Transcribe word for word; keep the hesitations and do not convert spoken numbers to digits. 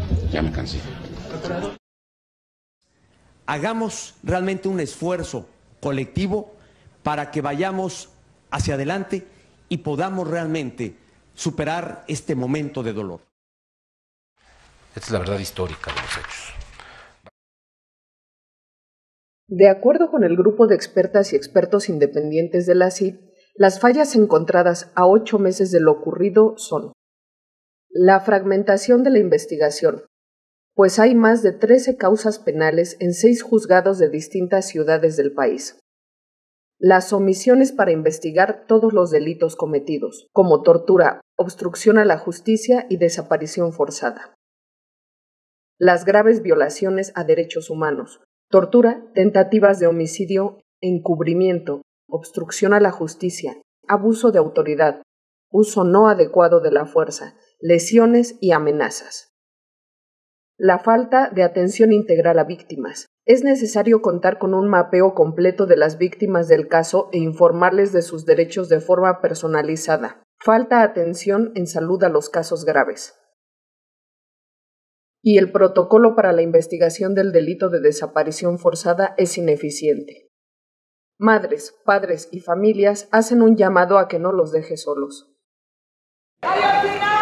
Ya me cansé. Hagamos realmente un esfuerzo colectivo para que vayamos hacia adelante y podamos realmente superar este momento de dolor. Esta es la verdad histórica de los hechos. De acuerdo con el grupo de expertas y expertos independientes de la C I D, las fallas encontradas a ocho meses de lo ocurrido son la fragmentación de la investigación, pues hay más de trece causas penales en seis juzgados de distintas ciudades del país. Las omisiones para investigar todos los delitos cometidos, como tortura, obstrucción a la justicia y desaparición forzada. Las graves violaciones a derechos humanos, tortura, tentativas de homicidio, encubrimiento, obstrucción a la justicia, abuso de autoridad, uso no adecuado de la fuerza, lesiones y amenazas. La falta de atención integral a víctimas. Es necesario contar con un mapeo completo de las víctimas del caso e informarles de sus derechos de forma personalizada. Falta atención en salud a los casos graves. Y el protocolo para la investigación del delito de desaparición forzada es ineficiente. Madres, padres y familias hacen un llamado a que no los deje solos.